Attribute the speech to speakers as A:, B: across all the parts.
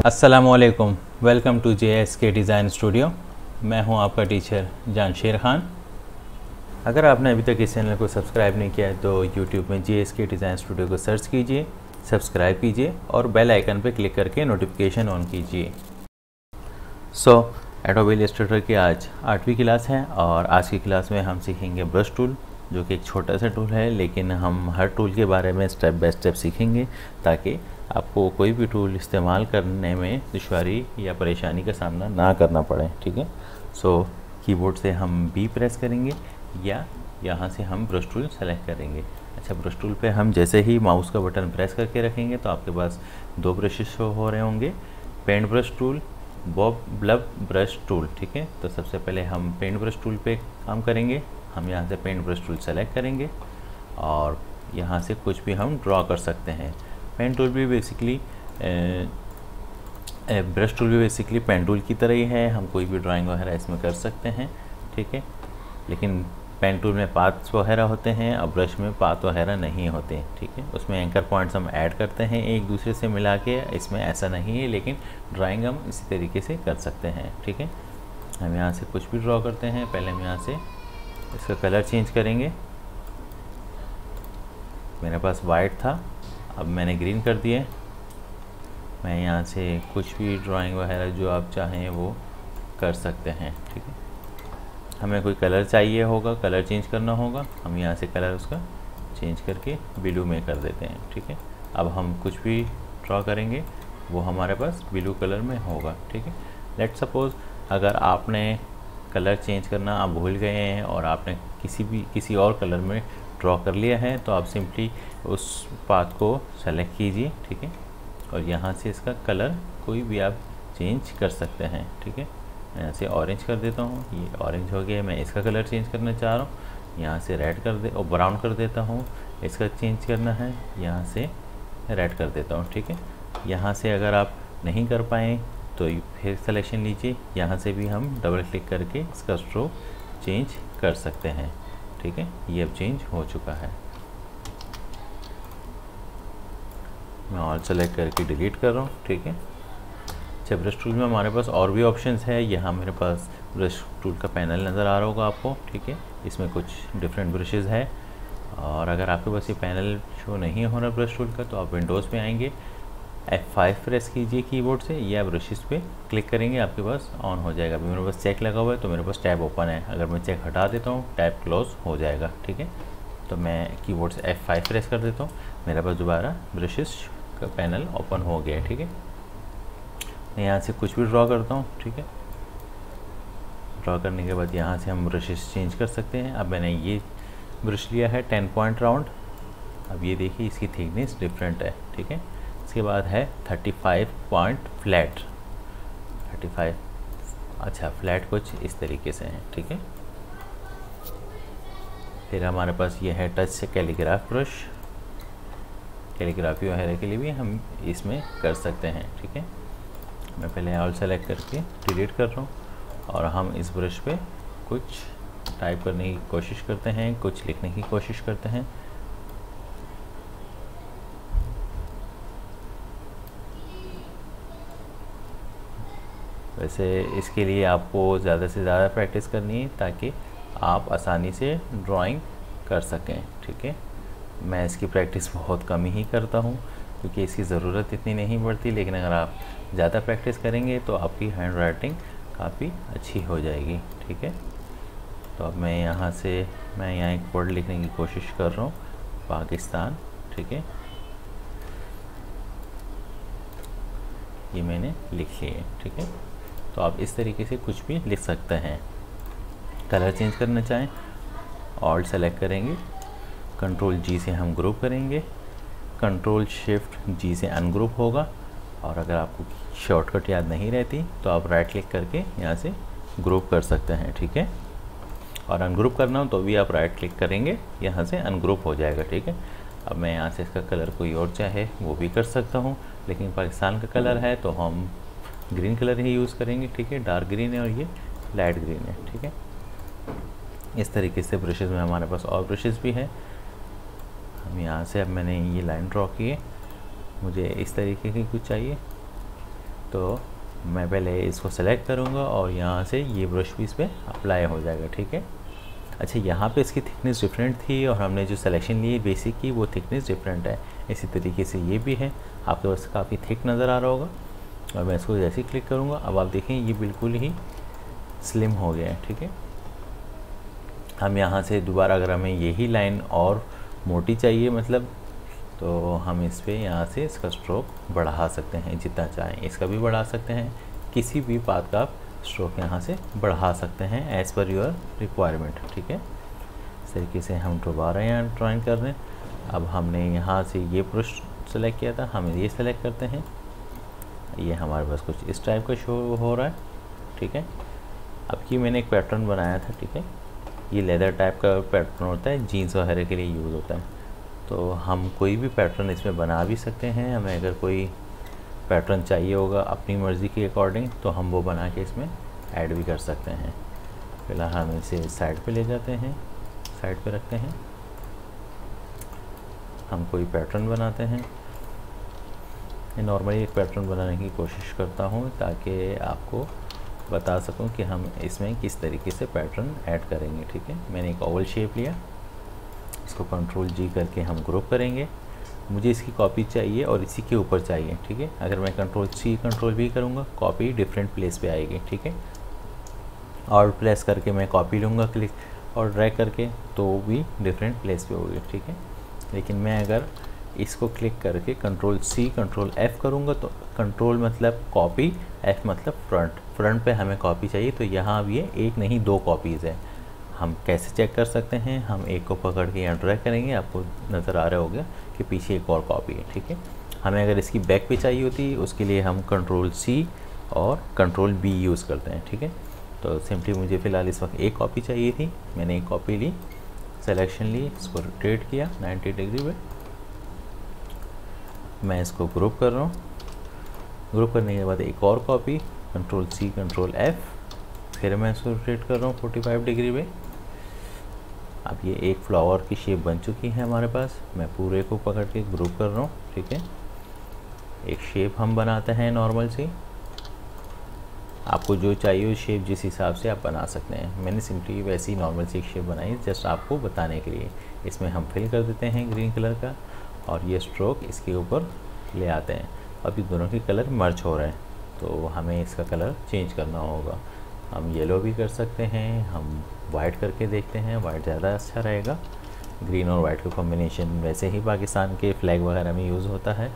A: अस्सलामुअलैकुम, welcome to JSK design studio. मैं हूं आपका टीचर जानशेर ख़ान। अगर आपने अभी तक इस चैनल को सब्सक्राइब नहीं किया है तो यूट्यूब में JSK डिज़ाइन स्टूडियो को सर्च कीजिए, सब्सक्राइब कीजिए और बेल आइकन पर क्लिक करके नोटिफिकेशन ऑन कीजिए। एडोबी इलस्ट्रेटर की आज 8वीं क्लास है और आज की क्लास में हम सीखेंगे ब्रश टूल, जो कि एक छोटा सा टूल है, लेकिन हम हर टूल के बारे में स्टेप बाय स्टेप सीखेंगे ताकि आपको कोई भी टूल इस्तेमाल करने में दुश्वारी या परेशानी का सामना ना करना पड़े। ठीक है। कीबोर्ड से हम B प्रेस करेंगे या यहाँ से हम ब्रश टूल सेलेक्ट करेंगे। अच्छा, ब्रश टूल पे हम जैसे ही माउस का बटन प्रेस करके रखेंगे तो आपके पास दो ब्रशेस शो हो रहे होंगे, paint brush tool, blob brush tool. ठीक है। तो सबसे पहले हम पेंट ब्रश टूल पे काम करेंगे। हम यहाँ से पेंट ब्रश टूल सेलेक्ट करेंगे और यहाँ से कुछ भी हम ड्रॉ कर सकते हैं। पेन टूल भी बेसिकली ब्रश टूल भी बेसिकली पेन टूल की तरह ही है, हम कोई भी ड्राइंग वगैरह इसमें कर सकते हैं। ठीक है। लेकिन पेन टूल में पाथ्स वगैरह होते हैं और ब्रश में पाथ वगैरह नहीं होते। ठीक है। उसमें एंकर पॉइंट्स हम ऐड करते हैं एक दूसरे से मिला के, इसमें ऐसा नहीं है, लेकिन ड्राइंग हम इसी तरीके से कर सकते हैं। ठीक है। हम यहाँ से कुछ भी ड्रॉ करते हैं। पहले हम यहाँ से इसका कलर चेंज करेंगे। मेरे पास वाइट था, अब मैंने ग्रीन कर दिया। मैं यहाँ से कुछ भी ड्राइंग वगैरह जो आप चाहें वो कर सकते हैं। ठीक है। हमें कोई कलर चाहिए होगा, कलर चेंज करना होगा, हम यहाँ से कलर उसका चेंज करके ब्लू में कर देते हैं। ठीक है। अब हम कुछ भी ड्रॉ करेंगे वो हमारे पास ब्लू कलर में होगा। ठीक है। लेट्स सपोज़ अगर आपने कलर चेंज करना आप भूल गए हैं और आपने किसी और कलर में ड्रॉ कर लिया है, तो आप सिंपली उस पाथ को सेलेक्ट कीजिए। ठीक है। और यहाँ से इसका कलर कोई भी आप चेंज कर सकते हैं। ठीक है। मैं यहाँ से ऑरेंज कर देता हूँ, ये ऑरेंज हो गया। मैं इसका कलर चेंज करना चाह रहा हूँ, यहाँ से रेड कर दे और ब्राउन कर देता हूँ। इसका चेंज करना है, यहाँ से रेड कर देता हूँ। ठीक है। यहाँ से अगर आप नहीं कर पाएँ तो फिर सिलेक्शन लीजिए, यहाँ से भी हम डबल क्लिक करके इसका स्ट्रोक चेंज कर सकते हैं। ठीक है। ये अब चेंज हो चुका है। मैं ऑल सेलेक्ट करके डिलीट कर रहा हूँ। ठीक है। अच्छा, ब्रश टूल में हमारे पास और भी ऑप्शंस है। यहाँ मेरे पास ब्रश टूल का पैनल नज़र आ रहा होगा आपको। ठीक है। इसमें कुछ डिफरेंट ब्रशेज़ है और अगर आपके पास ये पैनल शो नहीं हो रहा ब्रश टूल का तो आप विंडोज़ में आएंगे, F5 प्रेस कीजिए कीबोर्ड से या ब्रशेस पे क्लिक करेंगे, आपके पास ऑन हो जाएगा। अभी मेरे पास चेक लगा हुआ है तो मेरे पास टैब ओपन है। अगर मैं चेक हटा देता हूँ टैब क्लोज हो जाएगा। ठीक है। तो मैं कीबोर्ड से F5 प्रेस कर देता हूँ, मेरे पास दोबारा ब्रशेस का पैनल ओपन हो गया है। ठीक है। मैं यहाँ से कुछ भी ड्रॉ करता हूँ। ठीक है। ड्रॉ करने के बाद यहाँ से हम ब्रशेस चेंज कर सकते हैं। अब मैंने ये ब्रश लिया है 10 पॉइंट राउंड। अब ये देखिए इसकी थिकनेस डिफरेंट है। ठीक है। इसके बाद है 35 पॉइंट फ्लैट। 35, अच्छा फ्लैट कुछ इस तरीके से है। ठीक है। फिर हमारे पास ये है टच से कैलीग्राफ ब्रश, कैलीग्राफी वगैरह के लिए भी हम इसमें कर सकते हैं। ठीक है। मैं पहले ऑल सेलेक्ट करके डिलीट कर रहा हूँ और हम इस ब्रश पे कुछ टाइप करने की कोशिश करते हैं, कुछ लिखने की कोशिश करते हैं। वैसे इसके लिए आपको ज़्यादा से ज़्यादा प्रैक्टिस करनी है ताकि आप आसानी से ड्राइंग कर सकें। ठीक है। मैं इसकी प्रैक्टिस बहुत कम ही करता हूँ क्योंकि इसकी ज़रूरत इतनी नहीं पड़ती, लेकिन अगर आप ज़्यादा प्रैक्टिस करेंगे तो आपकी हैंड राइटिंग काफ़ी अच्छी हो जाएगी। ठीक है। तो अब मैं यहाँ एक वर्ड लिखने की कोशिश कर रहा हूँ, पाकिस्तान। ठीक है। ये मैंने लिख लिया है। ठीक है। तो आप इस तरीके से कुछ भी लिख सकते हैं। कलर चेंज करना चाहें ऑल्ट सेलेक्ट करेंगे, कंट्रोल G से हम ग्रुप करेंगे, कंट्रोल शिफ्ट G से अनग्रुप होगा। और अगर आपको शॉर्टकट याद नहीं रहती तो आप राइट क्लिक करके यहाँ से ग्रुप कर सकते हैं। ठीक है। और अनग्रुप करना हो तो भी आप राइट क्लिक करेंगे, यहाँ से अनग्रुप हो जाएगा। ठीक है। अब मैं यहाँ से इसका कलर कोई और चाहे वो भी कर सकता हूँ, लेकिन पाकिस्तान का कलर है तो हम ग्रीन कलर ही यूज़ करेंगे। ठीक है। डार्क ग्रीन है और ये लाइट ग्रीन है। ठीक है। इस तरीके से ब्रशेज़ में हमारे पास और ब्रशेज़ भी हैं। हम यहाँ से अब मैंने ये लाइन ड्रॉ की है, मुझे इस तरीके की कुछ चाहिए तो मैं पहले इसको सेलेक्ट करूँगा और यहाँ से ये ब्रश भी इस पर अप्लाई हो जाएगा, ठीक है। अच्छा, यहाँ पे इसकी थिकनेस डिफरेंट थी और हमने जो सिलेक्शन ली बेसिक की वो थिकनेस डिफरेंट है। इसी तरीके से ये भी है, आपके पास काफ़ी थिक नज़र आ रहा होगा। और मैं इसको जैसे ही क्लिक करूँगा अब आप देखें ये बिल्कुल ही स्लिम हो गया है, ठीक है। हम यहाँ से दोबारा अगर हमें यही लाइन और मोटी चाहिए मतलब, तो हम इस पर यहाँ से इसका स्ट्रोक बढ़ा सकते हैं जितना चाहें, इसका भी बढ़ा सकते हैं, किसी भी बात का आप स्ट्रोक यहाँ से बढ़ा सकते हैं एज़ पर योर रिक्वायरमेंट, ठीक है। इस तरीके से हम दोबारा यहाँ ड्राइंग कर रहे हैं। अब हमने यहाँ से ये ब्रश सेलेक्ट किया था, हम ये सेलेक्ट करते हैं, ये हमारे पास कुछ इस टाइप का शो हो रहा है, ठीक है। अब ये मैंने एक पैटर्न बनाया था, ठीक है। ये लेदर टाइप का पैटर्न होता है, जीन्स वगैरह के लिए यूज़ होता है। तो हम कोई भी पैटर्न इसमें बना भी सकते हैं। हमें अगर कोई पैटर्न चाहिए होगा अपनी मर्ज़ी के अकॉर्डिंग तो हम वो बना के इसमें ऐड भी कर सकते हैं। फिलहाल हम इसे साइड पे ले जाते हैं, साइड पे रखते हैं, हम कोई पैटर्न बनाते हैं। नॉर्मली एक पैटर्न बनाने की कोशिश करता हूँ ताकि आपको बता सकूं कि हम इसमें किस तरीके से पैटर्न ऐड करेंगे, ठीक है। मैंने एक ओवल शेप लिया, इसको कंट्रोल जी करके हम ग्रुप करेंगे। मुझे इसकी कॉपी चाहिए और इसी के ऊपर चाहिए, ठीक है। अगर मैं कंट्रोल सी कंट्रोल वी करूँगा कॉपी डिफरेंट प्लेस पे आएगी, ठीक है। और प्रेस करके मैं कॉपी लूँगा क्लिक और ड्रैग करके तो भी डिफरेंट प्लेस पे होगी, ठीक है। लेकिन मैं अगर इसको क्लिक करके कंट्रोल सी कंट्रोल एफ़ करूँगा तो कंट्रोल मतलब कॉपी, एफ़ मतलब फ्रंट पे हमें कॉपी चाहिए। तो यहाँ अब ये एक नहीं दो कॉपीज़ है। हम कैसे चेक कर सकते हैं, हम एक को पकड़ के यहाँ ड्रैग करेंगे, आपको नज़र आ रहा होगा कि पीछे एक और कॉपी है, ठीक है। हमें अगर इसकी बैक पे चाहिए होती उसके लिए हम कंट्रोल सी और कंट्रोल बी यूज़ करते हैं, ठीक है। तो सिंपली मुझे फ़िलहाल इस वक्त एक कॉपी चाहिए थी, मैंने एक कॉपी ली, सिलेक्शन ली, इसको रोटेट किया 90 डिग्री पे। मैं इसको ग्रुप कर रहा हूँ, ग्रुप करने के बाद एक और copy, control C control F, फिर मैं इसको रोटेट कर रहा हूँ 45 डिग्री पे। अब ये एक फ्लावर की शेप बन चुकी है हमारे पास। मैं पूरे को पकड़ के ग्रुप कर रहा हूँ, ठीक है। एक शेप हम बनाते हैं नॉर्मल सी, आपको जो चाहिए उस शेप जिस हिसाब से आप बना सकते हैं। मैंने सिंपली वैसी नॉर्मल सी एक शेप बनाई जस्ट आपको बताने के लिए। इसमें हम फिल कर देते हैं ग्रीन कलर का और ये स्ट्रोक इसके ऊपर ले आते हैं। अब ये दोनों के कलर मर्ज हो रहे हैं तो हमें इसका कलर चेंज करना होगा। हम येलो भी कर सकते हैं, हम वाइट करके देखते हैं, वाइट ज़्यादा अच्छा रहेगा। ग्रीन और वाइट का कॉम्बिनेशन वैसे ही पाकिस्तान के फ्लैग वगैरह में यूज़ होता है।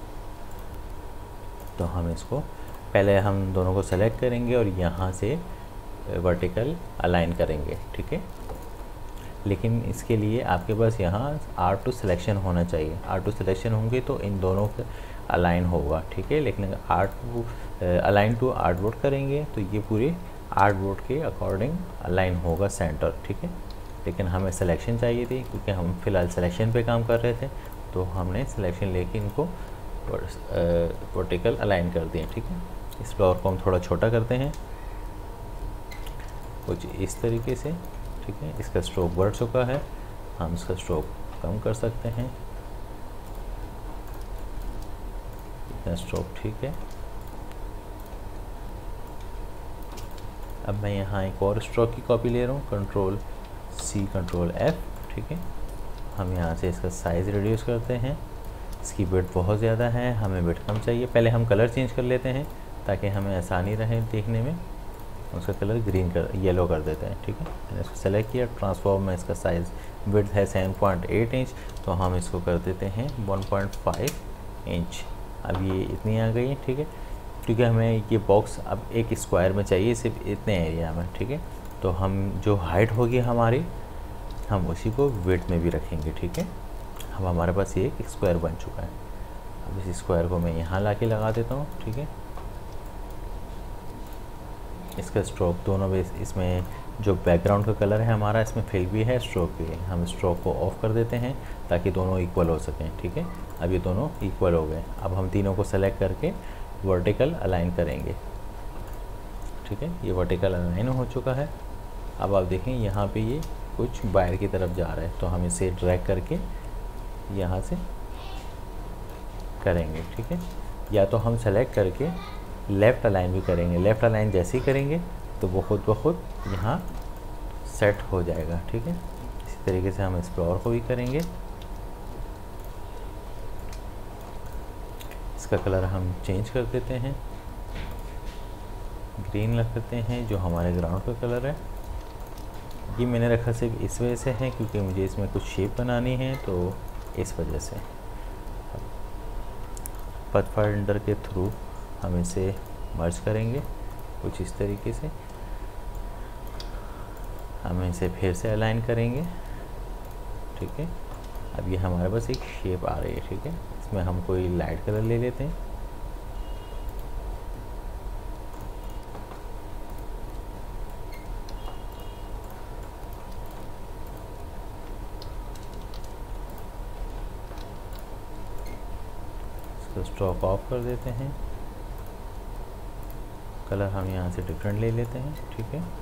A: तो हम इसको पहले हम दोनों को सेलेक्ट करेंगे और यहाँ से वर्टिकल अलाइन करेंगे, ठीक है। लेकिन इसके लिए आपके पास यहाँ R2 सिलेक्शन होना चाहिए। R2 सिलेक्शन होंगे तो इन दोनों का अलाइन होगा, ठीक है। लेकिन अगर R2 अलाइन टू आर्टबोर्ड करेंगे तो ये पूरे आर्टबोर्ड के अकॉर्डिंग अलाइन होगा सेंटर, ठीक है। लेकिन हमें सिलेक्शन चाहिए थी क्योंकि हम फ़िलहाल सिलेक्शन पे काम कर रहे थे, तो हमने सिलेक्शन लेके इनको वर्टिकल अलाइन कर दिए, ठीक है। इस फ्लावर को हम थोड़ा छोटा करते हैं कुछ इस तरीके से, ठीक है। इसका स्ट्रोक बढ़ चुका है, हम इसका स्ट्रोक कम कर सकते हैं, इतना स्ट्रोक ठीक है। अब मैं यहाँ एक और स्ट्रोक की कॉपी ले रहा हूँ, कंट्रोल सी कंट्रोल एफ़, ठीक है। हम यहाँ से इसका साइज़ रिड्यूस करते हैं। इसकी विड्थ बहुत ज़्यादा है, हमें विड्थ कम चाहिए। पहले हम कलर चेंज कर लेते हैं ताकि हमें आसानी रहे देखने में। उसका कलर येलो कर देते हैं, ठीक है। मैंने इसको सेलेक्ट किया, ट्रांसफॉर्म में इसका साइज़ विड्थ है 7.8 इंच, तो हम इसको कर देते हैं 1.5 इंच। अब ये इतनी आ गई है, ठीक है। क्योंकि हमें ये बॉक्स अब एक स्क्वायर में चाहिए, सिर्फ इतने एरिया में, ठीक है। तो हम जो हाइट होगी हमारी, हम उसी को विड्थ में भी रखेंगे, ठीक है। अब हमारे पास ये एक स्क्वायर बन चुका है। अब इस स्क्वायर को मैं यहाँ ला के लगा देता हूँ, ठीक है। इसका स्ट्रोक दोनों भी, इसमें जो बैकग्राउंड का कलर है हमारा, इसमें फिल भी है, स्ट्रोक भी है। हम स्ट्रोक को ऑफ कर देते हैं ताकि दोनों इक्वल हो सकें, ठीक है। अब ये दोनों इक्वल हो गए। अब हम तीनों को सेलेक्ट करके वर्टिकल अलाइन करेंगे, ठीक है। ये वर्टिकल अलाइन हो चुका है। अब आप देखें यहाँ पे ये कुछ बाहर की तरफ जा रहा है, तो हम इसे ड्रैग करके यहाँ से करेंगे, ठीक है। या तो हम सेलेक्ट करके लेफ़्ट अलाइन भी करेंगे। लेफ़्ट अलाइन जैसे ही करेंगे तो वो खुद ब खुद यहाँ सेट हो जाएगा, ठीक है। इसी तरीके से हम एक्सप्लोर को भी करेंगे। इसका कलर हम चेंज कर देते हैं, ग्रीन रख देते हैं जो हमारे ग्राउंड का कलर है। ये मैंने रखा सिर्फ इस वजह से है क्योंकि मुझे इसमें कुछ शेप बनानी है, तो इस वजह से पाथफाइंडर के थ्रू हम इसे मर्ज करेंगे कुछ इस तरीके से। हम इसे फिर से अलाइन करेंगे, ठीक है। अब ये हमारे पास एक शेप आ रही है, ठीक है। इसमें हम कोई लाइट कलर ले लेते हैं। इसको स्ट्रोक ऑफ कर देते हैं। कलर हम यहाँ से डिफरेंट ले लेते हैं, ठीक है।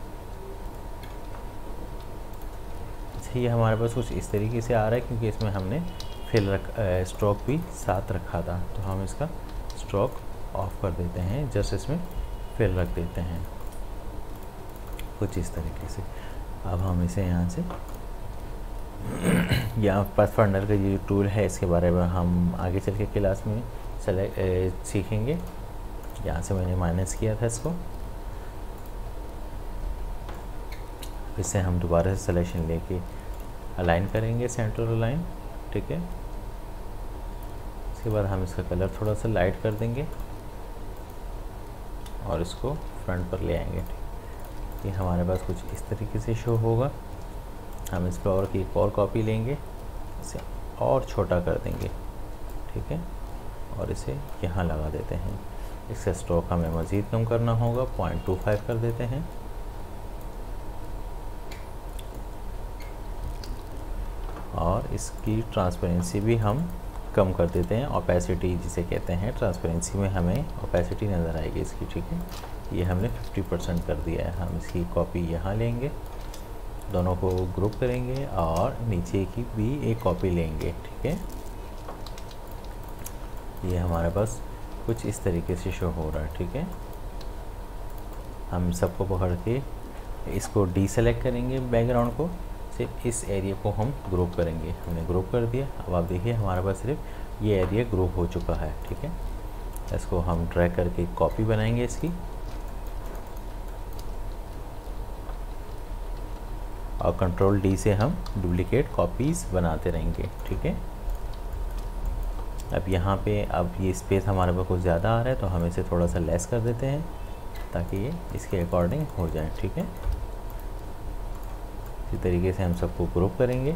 A: ये हमारे पास कुछ इस तरीके से आ रहा है क्योंकि इसमें हमने स्ट्रोक भी साथ रखा था, तो हम इसका स्ट्रोक ऑफ कर देते हैं। जस्ट इसमें फिल रख देते हैं कुछ इस तरीके से। अब हम इसे यहाँ से यहाँ पाथफाइंडर का ये टूल है, इसके बारे में हम आगे चल के क्लास में सीखेंगे। यहाँ से मैंने माइनस किया था इसको, इससे हम दोबारा से सिलेक्शन लेके अलाइन करेंगे, सेंटर अलाइन, ठीक है। इसके बाद हम इसका कलर थोड़ा सा लाइट कर देंगे और इसको फ्रंट पर ले आएंगे। ये हमारे पास कुछ इस तरीके से शो होगा। हम इस फ्लावर की एक और कॉपी लेंगे, इसे और छोटा कर देंगे, ठीक है, और इसे यहाँ लगा देते हैं। इसका स्ट्रोक हमें मज़ीद कम करना होगा, 0.25 कर देते हैं। और इसकी ट्रांसपेरेंसी भी हम कम कर देते हैं, ओपेसिटी जिसे कहते हैं। ट्रांसपेरेंसी में हमें ओपेसिटी नज़र आएगी इसकी, ठीक है। ये हमने 50% कर दिया है। हम इसकी कॉपी यहाँ लेंगे, दोनों को ग्रुप करेंगे और नीचे की भी एक कॉपी लेंगे, ठीक है। ये हमारे पास कुछ इस तरीके से शो हो रहा है, ठीक है। हम सबको पकड़ के इसको डीसेलेक्ट करेंगे, बैकग्राउंड को, सिर्फ इस एरिया को हम ग्रुप करेंगे। हमने ग्रुप कर दिया। अब आप देखिए हमारे पास सिर्फ ये एरिया ग्रुप हो चुका है, ठीक है। इसको हम ड्रैग करके कॉपी बनाएंगे इसकी, और कंट्रोल डी से हम डुप्लीकेट कॉपीज़ बनाते रहेंगे, ठीक है। अब यहाँ पे अब ये स्पेस हमारे पास कुछ ज़्यादा आ रहा है, तो हम इसे थोड़ा सा लेस कर देते हैं ताकि ये इसके अकॉर्डिंग हो जाए, ठीक है। इसी तरीके से हम सबको ग्रुप करेंगे।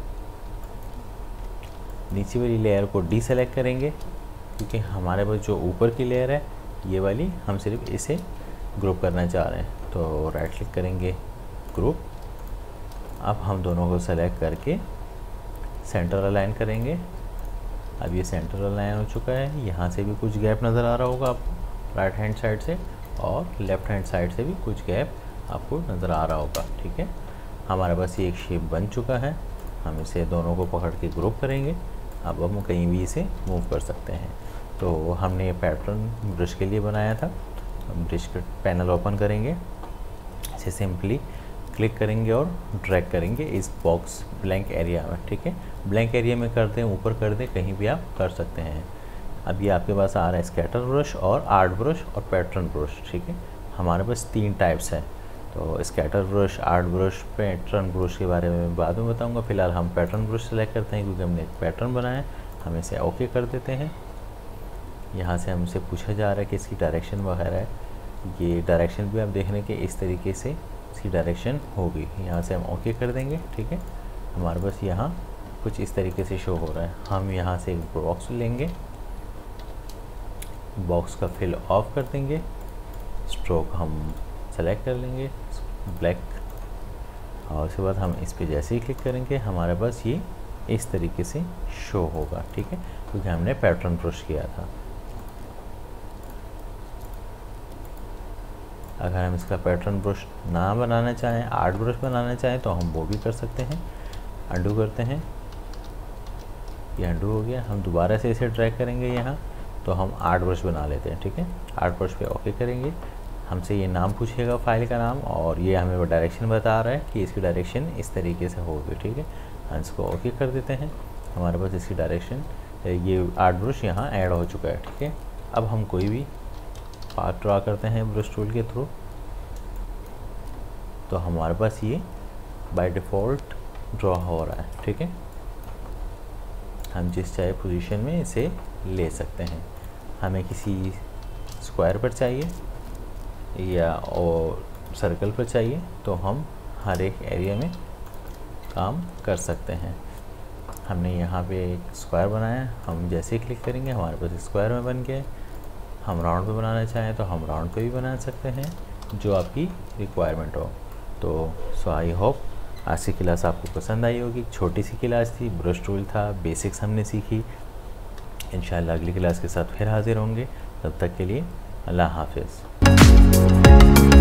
A: नीचे वाली लेयर को डीसेलेक्ट करेंगे क्योंकि हमारे पास जो ऊपर की लेयर है ये वाली, हम सिर्फ इसे ग्रुप करना चाह रहे हैं। तो राइट क्लिक करेंगे, ग्रुप। अब हम दोनों को सेलेक्ट करके सेंटर अलाइन करेंगे। अब ये सेंटर अलाइन हो चुका है। यहाँ से भी कुछ गैप नज़र आ रहा होगा आपको राइट हैंड साइड से, और लेफ़्ट हैंड साइड से भी कुछ गैप आपको नज़र आ रहा होगा, ठीक है। हमारे पास ये एक शेप बन चुका है। हम इसे दोनों को पकड़ के ग्रुप करेंगे। अब हम कहीं भी इसे मूव कर सकते हैं। तो हमने ये पैटर्न ब्रश के लिए बनाया था। ब्रश का पैनल ओपन करेंगे, इसे सिंपली क्लिक करेंगे और ड्रैग करेंगे इस बॉक्स ब्लैंक एरिया में, ठीक है। ब्लैंक एरिया में कर दें, ऊपर कर दें, कहीं भी आप कर सकते हैं। अब ये आपके पास आ रहा है स्कैटर ब्रश और आर्ट ब्रश और पैटर्न ब्रश, ठीक है। हमारे पास 3 टाइप्स हैं। तो scatter brush, art brush, pattern brush के बारे में बाद में बताऊंगा। फ़िलहाल हम पैटर्न ब्रश सेलेक्ट करते हैं क्योंकि हमने एक पैटर्न बनाया है। हम इसे ओके कर देते हैं। यहाँ से हमसे पूछा जा रहा है कि इसकी डायरेक्शन वगैरह है। ये डायरेक्शन भी आप देख रहे हैं कि इस तरीके से इसकी डायरेक्शन होगी। यहाँ से हम ओके कर देंगे, ठीक है। हमारे पास यहाँ कुछ इस तरीके से शो हो रहा है। हम यहाँ से एक बॉक्स लेंगे, बॉक्स का फिल ऑफ कर देंगे, स्ट्रोक हम सेलेक्ट कर लेंगे ब्लैक, और उसके बाद हम इस पे जैसे ही क्लिक करेंगे हमारे पास ये इस तरीके से शो होगा, ठीक है, क्योंकि हमने पैटर्न ब्रश किया था। अगर हम इसका पैटर्न ब्रश ना बनाना चाहें, आर्ट ब्रश बनाना चाहें, तो हम वो भी कर सकते हैं। अंडू करते हैं, ये अंडू हो गया। हम दोबारा से इसे ड्रैग करेंगे यहाँ, तो हम आर्ट ब्रश बना लेते हैं। ठीक है, आर्ट ब्रश पे ओके करेंगे। हमसे ये नाम पूछेगा फाइल का नाम, और ये हमें वो डायरेक्शन बता रहा है कि इसकी डायरेक्शन इस तरीके से होगी। ठीक है, हम इसको ओके कर देते हैं। हमारे पास इसकी डायरेक्शन, ये आर्ट ब्रश यहाँ ऐड हो चुका है। ठीक है, अब हम कोई भी पाथ ड्रा करते हैं ब्रश टूल के थ्रू, तो हमारे पास ये बाय डिफ़ॉल्ट ड्रॉ हो रहा है। ठीक है, हम जिस चाहे पोजीशन में इसे ले सकते हैं। हमें किसी स्क्वायर पर चाहिए या और सर्कल पर चाहिए, तो हम हर एक एरिया में काम कर सकते हैं। हमने यहाँ पे एक स्क्वायर बनाया, हम जैसे ही क्लिक करेंगे हमारे पास स्क्वायर में बन गया। हम राउंड पे बनाना चाहें तो हम राउंड पे भी बना सकते हैं, जो आपकी रिक्वायरमेंट हो। तो आई होप आज की क्लास आपको पसंद आई होगी। छोटी सी क्लास थी, ब्रश टूल था, बेसिक्स हमने सीखी। इंशाल्लाह अगली क्लास के साथ फिर हाजिर होंगे। तब तक के लिए अल्लाह हाफिज़।